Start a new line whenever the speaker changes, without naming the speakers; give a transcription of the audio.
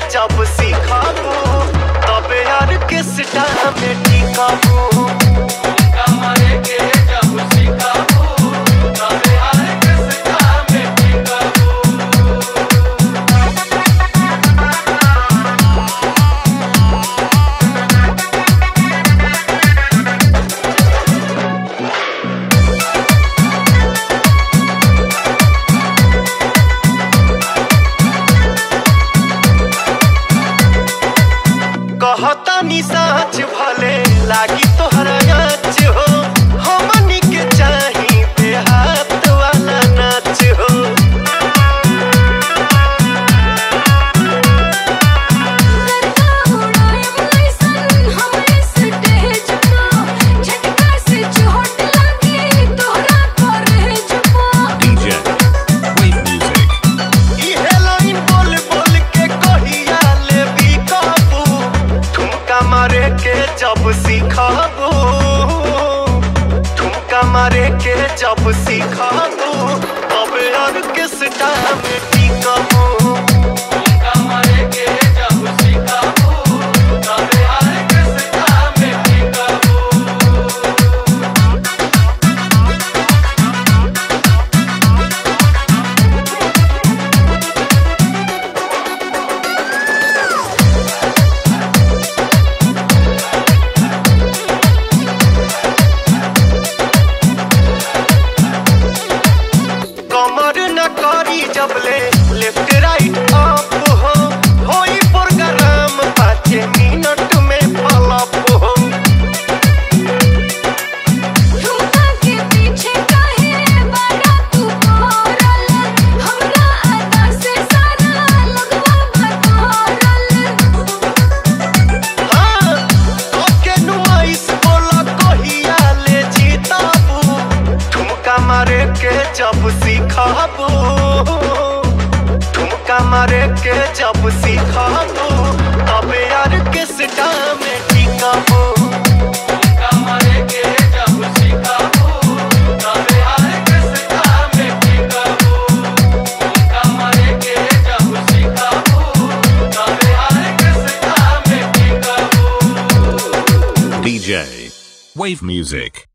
जब सीखाबू तबे यार किस टाइम में टिकाबू। कहता नी साच भले लागी तोहरा नाच हो, हमनी के चाही पे हाथ वाला नाच हो। जब सीखाबू ठुमका मारे के जब सीखाबू तब यार किस टाइम में टिकाबू। ठुमका मारे के जब सीखाबू तब यार किस टाइम में टिकाबू। जब ले लेफ्ट राइट अप हो होई प्रोग्राम 5 मिनट में फॉलोअप हो।
ठुमका के पीछे काहे बड़ा तू पड़ल, हमरा अदा से सारा लगवा बतौरल।
हां ओके नुमाइश बोला कहिया ले जीताबू ठुमका मारे के जब सीखाबू। ठुमका मारे के जब सीखाबू तब यार किस टाइम में टिकाबू। ठुमका मारे के जब सीखाबू तब यार किस टाइम में टिकाबू। ठुमका मारे के जब सीखाबू तब यार किस टाइम में टिकाबू।
DJ Wave Music।